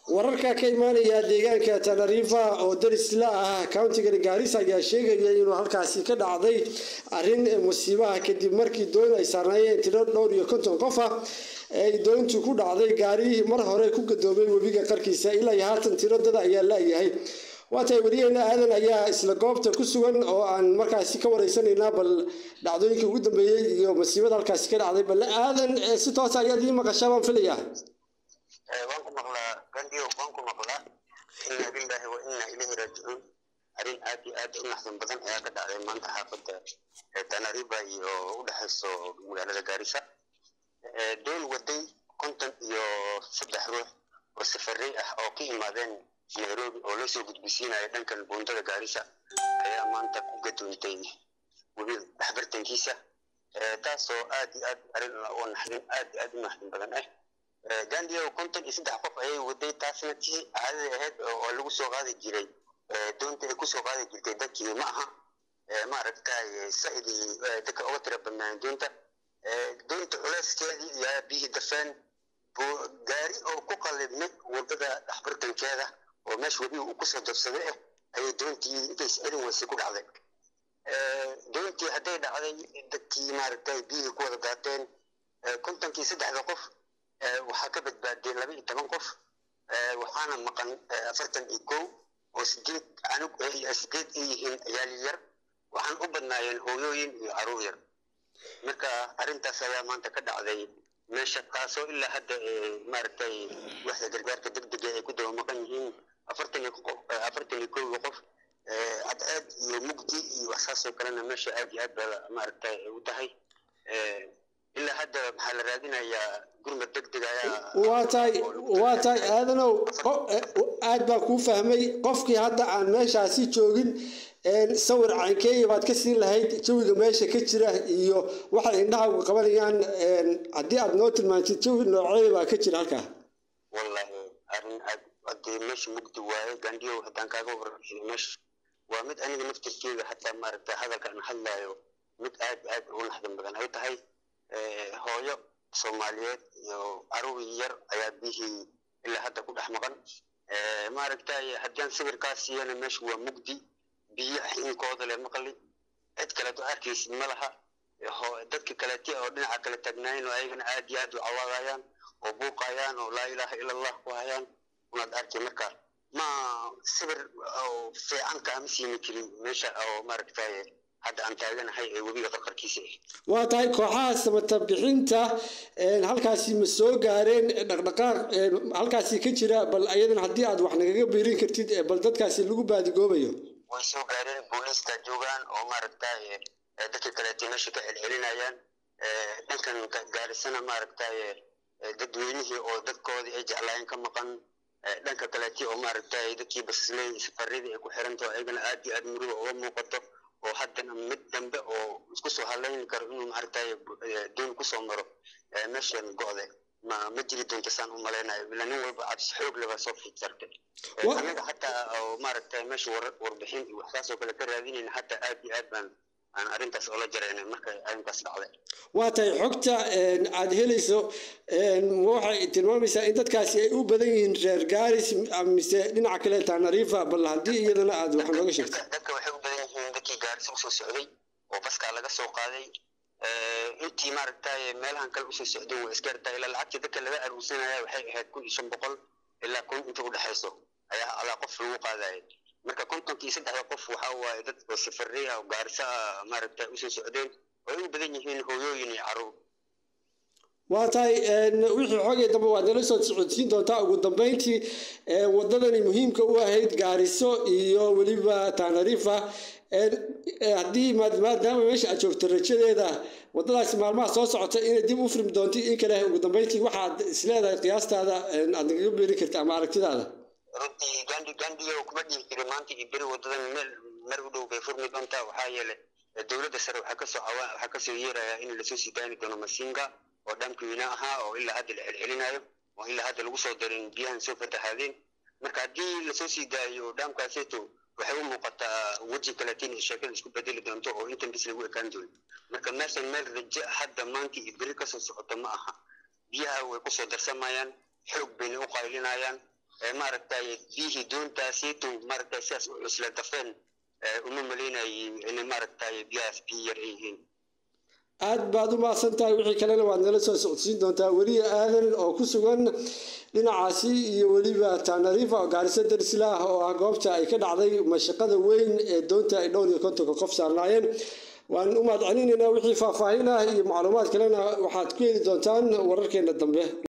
wararka ka imaanaya deegaanka Tanarifa oo daris la ah county-ga Garissa ayaa sheegaya inuu halkaasi ka dhacday arrin musiibaha kadib markii doon ay saarnaayeen tiro dhowr iyo 50 qof ay doontu ku dhacday gaari mar hore ku gadoobay webiga qarkiisa ilaa haatan tiro dad ayaa la yahay waatay wariyayna aadan ayaa isla goobta ku sugan oo aan markaasi ka wareysanayna bal dhacdooyinka ugu dambeeyay iyo musiibada halkaasi ka dhacday bal aadan si toos ah ayaa maqashaan filaya وانكم مغلا غاندي وانكم مغلا إنا لله وإنا إليه راجعون أرين آدي نحن بدن أياك دعي ما أنت حافظ تناريبا ودحسو مغانا غاريسا دول ودي كنت يو صدح روح وسفري أو كي مادين نيروبي أو لسو قد بسينا يدن كان بونتا غاريسا أيا ما أنت قدون تيني وبيل حبرتن كيسا تاسو آدي أرين آدي نحن بدن غاندي وكنت يسدح قف أي ودي تاسنتي هذا هاد ولو سو غادي جيري دونت كو سو غادي جيرتي دكي معها ما ركاي سعيدي دك اوتر بمان دونت علاسكيدي يا بيه دفان بو غاري او كو قلبني ودada xbartankeeda oo meesh wadi uu ku soo dabsaday ay doontii intay is'adin way ku dhacday doontii haday dhacday dadkii ma ragtay bih ku wada daateen kontankii saddexda qof waxa ka badbaaday 12 qof waxaana maqan 41 oo sideed anug sideed yihiin ciyaal yar waxaan u badnaayeen hooyooyin iyo caruur yar marka arintaas ayaa maanta ka dhacday meesha taasoo ilaa hadda maartay waxa gargaarka degdega ay ku daba maqan yihiin 41 qof aad iyo mugdi iyo waxaasoo kalena meesha aad iyo aad maartay u tahay إلا هذا محل رادين يا قرمة دقدقة يا واتاي هذا aad baa ku fahmay qofkii hadda aan meeshaasi joogin sawir caankay baad ka siin lahayd jawiga meesha ka jira iyo waxa indhaha uga qabanayaan hadii aad noo tilmaantid jawi noocee baa ka jira halka wallahi arin aad meesha mugdi waaye gandiyo hadaan kaaga warramay meesha waa mid aniga naftirkeyga hatta maaragtay hadalkan hadlaayo mid aad u naxdin badan ay tahay hooyo Soomaaliyeed iyo caruur yar ayaa bihii ilaa hadda ku dhaxmaqan maaragtay hadaan sawirkaas yeelay meesha waa mugdi biyo inkooda le maqli cid kale oo arkaysid malaha dadka kale oo dhinaca kale tagnaayn oo ayagana aad iyo aad u cawaadayaan oo buuqayaan oo laa ilaaha illa allah ku hayaan una arkay marka ma sawir oo fiican ka amsiin kari meesha oo maaragtay hadda aan taaganahay webiga qarqarkiisa waa tahay kooxaha sabata bixinta halkaasi ma soo gaareen dhaqdhaqaaq halkaasi ka jira bal ayadana hadii aad wax naga biirin kartid bal dadkaasi lagu baadigoobayo way soo gaareen booliska joogan oo maaragtay dadka kale meesha ka celcelinayaan dhankan gaarisana maaragtay dadweynihii oo dadkoodii ay jeclaayeen ka maqan dhanka kale oo maaragtay dadkii baslay safaridii ay ku xiranto ayagana aad iyo aad murugo uga muuqato oo haddana mid dambe oo isku soo haleyn karo inuu maaragtay doon ku soo maro meeshan go'day ma jiri doonto saan u maleynayo ilaa nin walba cabsi xoog leh soo fiirsatay anaga hatta maaragtay meesha warbixin iyo waxaasoo kale ka raadinayna hatta aad iyo aad baan aan arintaas oo la jareynay markay arintaas dhacday waa tahay xogta aad helayso waxay tilmaamaysaa in dadkaasi ay u badan yihiin reer gaaris mise dhinaca kale Tanarifa bal hadii iyadana aad wax nooga sheegtay dadka waxay u badan yihiin dadkii gaaris u soo socday oo baska laga soo qaaday intii maaragtay meelahan kale u soo socday way isgaartay ilaa lacagta dadka laga aruusanaya waxay ahayd 1500 ilaa 1000 inta u dhaxayso ayaa ala qof lagu qaaday marka kontonkii saddexda qof waxa waaye dad oo safarriya oo Garissa maaragtay u soo socdeen oo u badan yihiin hooyooyin iyo caruur waa tahay wixii xogay daba waa dala soo socodsiin doontaa ugu dambeyntii wadadani muhiimka u ahayd Garissa iyo waliba Tanarifa hadii maadaama meesha aad joogto rajadeeda wadadaas maalmaha soo socota inay dib u furmi doonto in kale ugu dambeyntii waxaad isleedahay qiyaastaada aad naga beeri kartaa ama aragtidaada runtii gandi oo kuma dhihi jiray maanta iyo beri wadadan meel u dhow bay furmi doontaa waxaa yeelay dowladda sare waxaa ka soo yeeraya in la soo sidaani doono Masinga oo dhankiina ahaa oo ilaa hadda la celcelinayo oo ilaa hadda lagu soo darin biyahan soo fatahaadeen marka haddii la soo sidaayo dhankaasito waxay u muuqataa waji kale tiin shaqada isku bedeli doonto oo inta bis lagu ekaan doono marka meeshan meel raja hadda maanta iyo beri ka soo socota ma aha biyaha way ku soo darsamayaan xoog bayna u qaylinayaan maaragtay biyihii doontaasiitu maaragtay sidaas u isla dafeen uma malaynayo in maaragtay biyahaas biyo yar yihiin aad baad u mahadsantahay wixii kalena waad nala soo socodsiin doontaa weliya aadan oo ku sugan dhinacaasi iyo weliba Tanarifa oo Gaarisa Darisla oo ah goobta ay ka dhacday mashaqada weyn ee doonta ay dhowr iyo konton qof saarnaayeen waan u mahadcelinaynaa wixii faahfaahin ah iyo macluumaad kalena waxaad ku heli doontaan wararkeena dambe